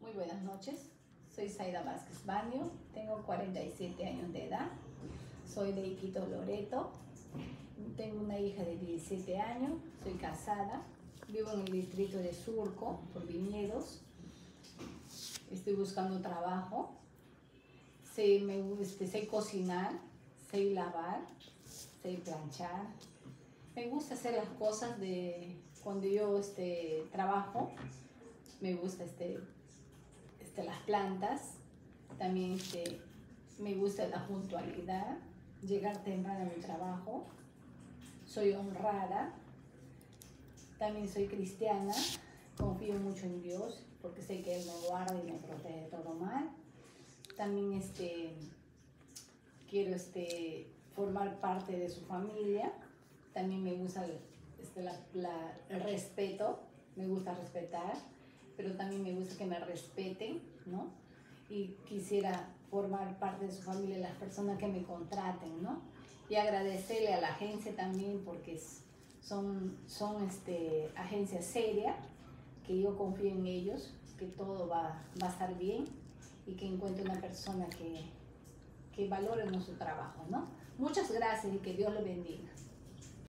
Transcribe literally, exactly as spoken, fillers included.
Muy buenas noches, soy Zaida Vázquez Baño, tengo cuarenta y siete años de edad, soy de Iquitos, Loreto, tengo una hija de diecisiete años, soy casada, vivo en el distrito de Surco, por Viñedos, estoy buscando trabajo, sé, me, este, sé cocinar, sé lavar, sé planchar, me gusta hacer las cosas de cuando yo este, trabajo, me gusta este, este, las plantas, también este, me gusta la puntualidad, llegar temprano a mi trabajo, soy honrada, también soy cristiana, confío mucho en Dios porque sé que Él me guarda y me protege de todo mal. También este, quiero este, formar parte de su familia, también me gusta el, este, la, la, el respeto, me gusta respetar, pero también me gusta que me respeten, ¿no? Y quisiera formar parte de su familia, las personas que me contraten, ¿no? Y agradecerle a la agencia también porque son, son este, agencias serias, que yo confío en ellos, que todo va, va a estar bien y que encuentre una persona que, que valore nuestro trabajo, ¿no? Muchas gracias y que Dios lo bendiga.